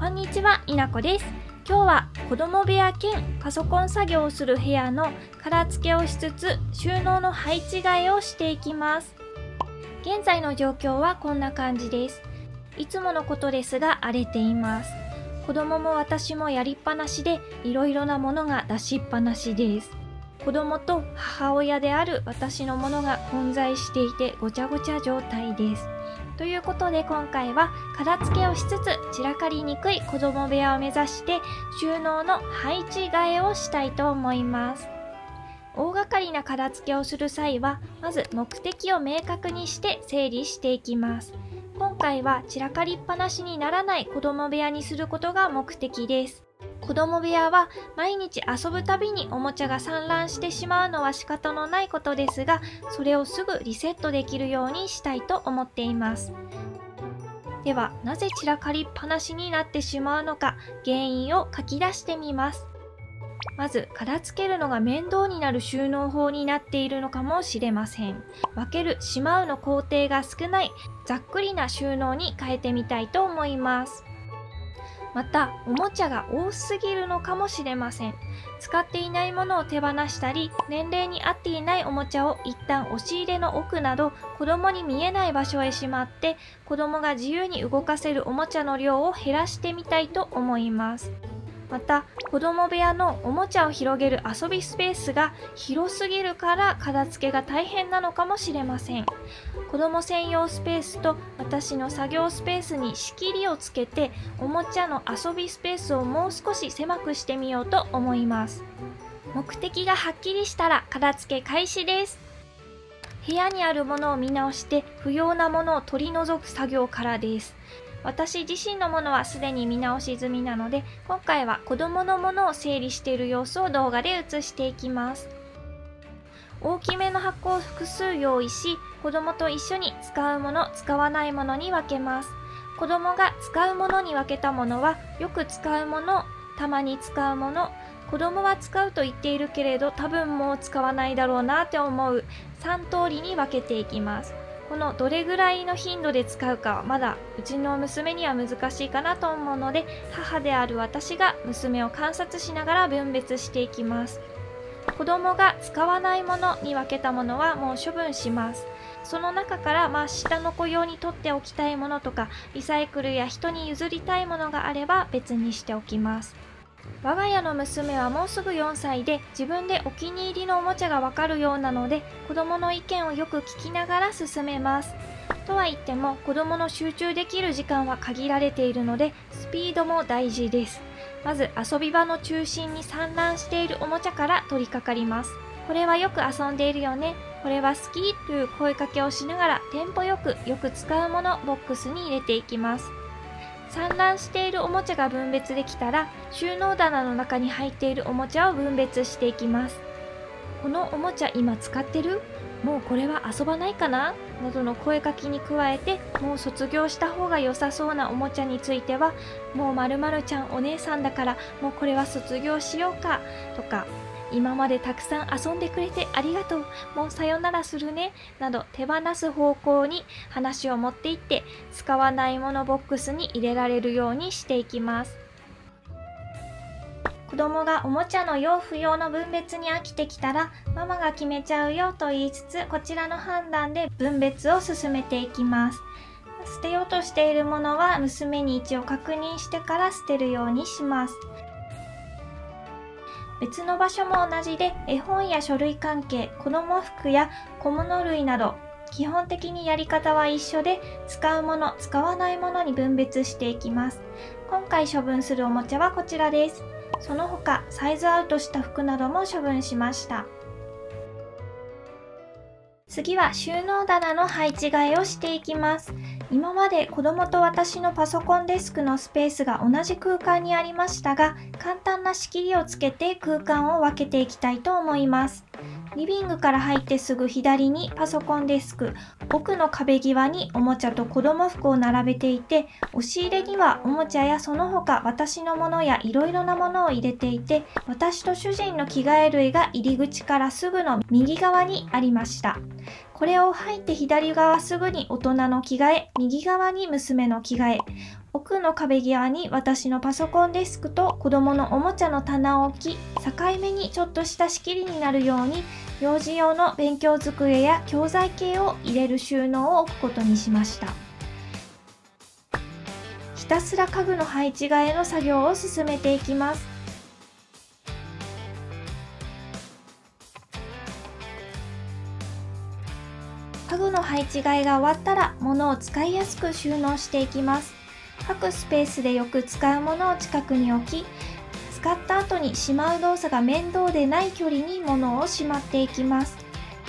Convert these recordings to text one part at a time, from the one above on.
こんにちは、いなこです。今日は子供部屋兼パソコン作業をする部屋の片付けをしつつ収納の配置替えをしていきます。現在の状況はこんな感じです。いつものことですが荒れています。子供も私もやりっぱなしでいろいろなものが出しっぱなしです。子供と母親である私のものが混在していてごちゃごちゃ状態です。ということで今回は片付けをしつつ散らかりにくい子供部屋を目指して収納の配置替えをしたいと思います。大掛かりな片付けをする際はまず目的を明確にして整理していきます。今回は散らかりっぱなしにならない子供部屋にすることが目的です。子供部屋は毎日遊ぶたびにおもちゃが散乱してしまうのは仕方のないことですが、それをすぐリセットできるようにしたいと思っています。では、なぜ散らかりっぱなしになってしまうのか、原因を書き出してみます。まず、片付けるのが面倒になる収納法になっているのかもしれません。分ける、しまうの工程が少ない、ざっくりな収納に変えてみたいと思います。また、おもちゃが多すぎるのかもしれません。使っていないものを手放したり、年齢に合っていないおもちゃを一旦押し入れの奥など子供に見えない場所へしまって、子供が自由に動かせるおもちゃの量を減らしてみたいと思います。また、子供部屋のおもちゃを広げる遊びスペースが広すぎるから片付けが大変なのかもしれません。子供専用スペースと私の作業スペースに仕切りをつけて、おもちゃの遊びスペースをもう少し狭くしてみようと思います。目的がはっきりしたら片付け開始です。部屋にあるものを見直して不要なものを取り除く作業からです。私自身のものはすでに見直し済みなので、今回は子供のものを整理している様子を動画で映していきます。大きめの箱を複数用意し、子供と一緒に使うもの、使わないものに分けます。子供が使うものに分けたものは、よく使うもの、たまに使うもの、子供は使うと言っているけれど多分もう使わないだろうなって思う3通りに分けていきます。このどれぐらいの頻度で使うかはまだうちの娘には難しいかなと思うので、母である私が娘を観察しながら分別していきます。子供が使わないものに分けたものはもう処分します。その中から下の子用に取っておきたいものとか、リサイクルや人に譲りたいものがあれば別にしておきます。我が家の娘はもうすぐ4歳で自分でお気に入りのおもちゃがわかるようなので、子供の意見をよく聞きながら進めます。とは言っても子供の集中できる時間は限られているので、スピードも大事です。まず遊び場の中心に散乱しているおもちゃから取り掛かります。これはよく遊んでいるよね、これは好きという声かけをしながらテンポよくよく使うものボックスに入れていきます。散乱しているおもちゃが分別できたら、収納棚の中に入っているおもちゃを分別していきます。このおもちゃ今使ってる？もうこれは遊ばないかな？などの声かけに加えて、もう卒業した方が良さそうなおもちゃについては、もう〇〇ちゃんお姉さんだからもうこれは卒業しようかとか、今までたくさん遊んでくれてありがとう、もうさよならするねなど手放す方向に話を持っていって、使わないものボックスに入れられるようにしていきます。子供がおもちゃの用不要の分別に飽きてきたら、ママが決めちゃうよと言いつつ、こちらの判断で分別を進めていきます。捨てようとしているものは娘に一応確認してから捨てるようにします。別の場所も同じで、絵本や書類関係、子供服や小物類など、基本的にやり方は一緒で、使うもの、使わないものに分別していきます。今回処分するおもちゃはこちらです。その他、サイズアウトした服なども処分しました。次は収納棚の配置替えをしていきます。今まで子供と私のパソコンデスクのスペースが同じ空間にありましたが、簡単な仕切りをつけて空間を分けていきたいと思います。リビングから入ってすぐ左にパソコンデスク、奥の壁際におもちゃと子供服を並べていて、押し入れにはおもちゃやその他私のものやいろいろなものを入れていて、私と主人の着替え類が入り口からすぐの右側にありました。これを入って左側すぐに大人の着替え、右側に娘の着替え、 奥の壁際に私のパソコンデスクと子供のおもちゃの棚を置き、境目にちょっとした仕切りになるように幼児用の勉強机や教材系を入れる収納を置くことにしました。ひたすら家具の配置替えの作業を進めていきます。家具の配置替えが終わったら物を使いやすく収納していきます。各スペースでよく使うものを近くに置き、使った後にしまう動作が面倒でない距離に物をしまっていきます。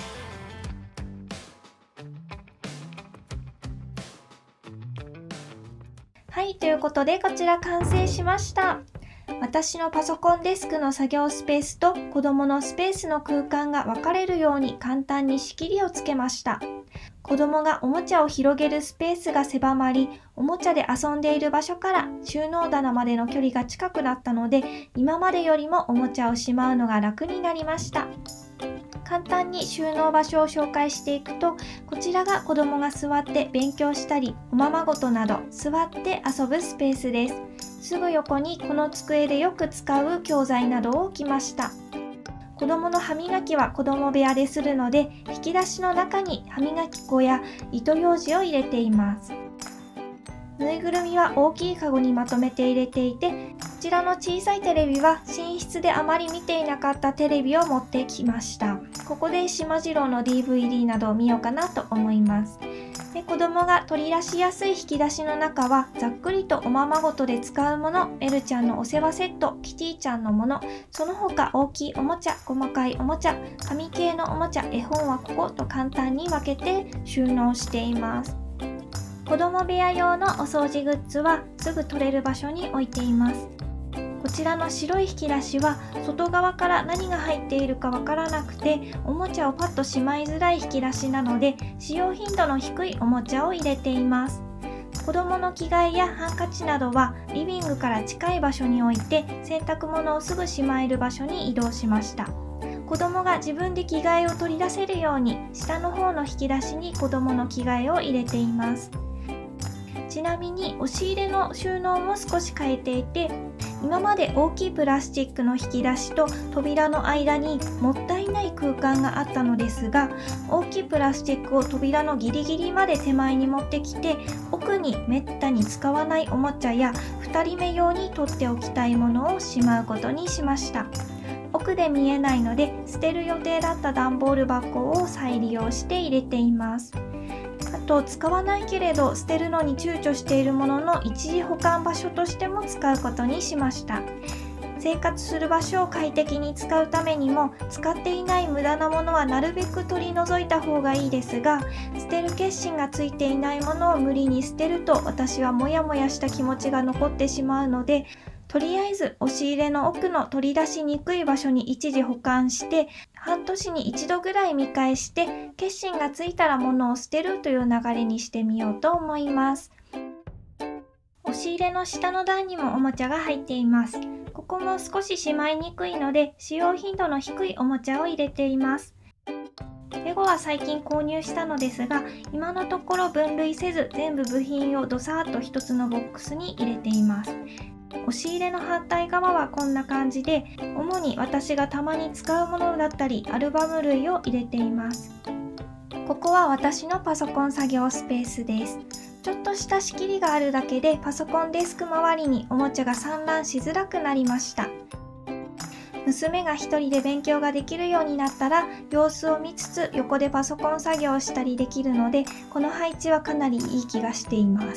はい、ということでこちら完成しました。私のパソコンデスクの作業スペースと子供のスペースの空間が分かれるように簡単に仕切りをつけました。子供がおもちゃを広げるスペースが狭まり、おもちゃで遊んでいる場所から収納棚までの距離が近くなったので、今までよりもおもちゃをしまうのが楽になりました。簡単に収納場所を紹介していくと、こちらが子供が座って勉強したり、おままごとなど座って遊ぶスペースです。すぐ横にこの机でよく使う教材などを置きました。子供の歯磨きは子供部屋でするので、引き出しの中に歯磨き粉や糸ようじを入れています。ぬいぐるみは大きいカゴにまとめて入れていて、こちらの小さいテレビは寝室であまり見ていなかったテレビを持ってきました。ここでしまじろうの DVD などを見ようかなと思います。で、子供が取り出しやすい引き出しの中はざっくりとおままごとで使うもの、エルちゃんのお世話セット、キティちゃんのもの、その他大きいおもちゃ、細かいおもちゃ、紙系のおもちゃ、絵本はここと簡単に分けて収納しています。子供部屋用のお掃除グッズはすぐ取れる場所に置いています。こちらの白い引き出しは外側から何が入っているかわからなくて、おもちゃをパッとしまいづらい引き出しなので、使用頻度の低いおもちゃを入れています。子供の着替えやハンカチなどはリビングから近い場所に置いて、洗濯物をすぐしまえる場所に移動しました。子供が自分で着替えを取り出せるように下の方の引き出しに子供の着替えを入れています。ちなみに押し入れの収納も少し変えていて、今まで大きいプラスチックの引き出しと扉の間にもったいない空間があったのですが、大きいプラスチックを扉のギリギリまで手前に持ってきて、奥にめったに使わないおもちゃや2人目用に取っておきたいものをしまうことにしました。奥で見えないので、捨てる予定だった段ボール箱を再利用して入れています。あと、使わないけれど捨てるのに躊躇しているものの一時保管場所としても使うことにしました。生活する場所を快適に使うためにも、使っていない無駄なものはなるべく取り除いた方がいいですが、捨てる決心がついていないものを無理に捨てると私はモヤモヤした気持ちが残ってしまうので、とりあえず押し入れの奥の取り出しにくい場所に一時保管して、半年に一度ぐらい見返して決心がついたら物を捨てるという流れにしてみようと思います。押し入れの下の段にもおもちゃが入っています。ここも少ししまいにくいので使用頻度の低いおもちゃを入れています。レゴは最近購入したのですが、今のところ分類せず全部部品をドサーッと一つのボックスに入れています。押し入れの反対側はこんな感じで、主に私がたまに使うものだったりアルバム類を入れています。ここは私のパソコン作業スペースです。ちょっとした仕切りがあるだけでパソコンデスク周りにおもちゃが散乱しづらくなりました。娘が一人で勉強ができるようになったら様子を見つつ横でパソコン作業をしたりできるので、この配置はかなりいい気がしています。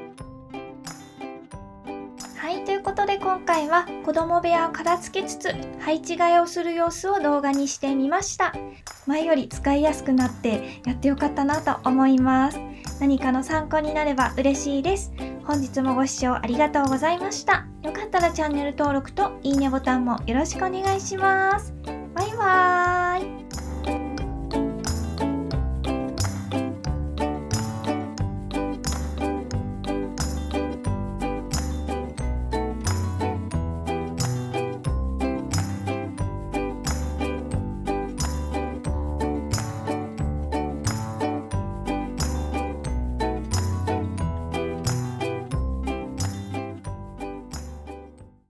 ということで今回は子供部屋を片付けつつ配置替えをする様子を動画にしてみました。前より使いやすくなってやってよかったなと思います。何かの参考になれば嬉しいです。本日もご視聴ありがとうございました。よかったらチャンネル登録といいねボタンもよろしくお願いします。バイバーイ。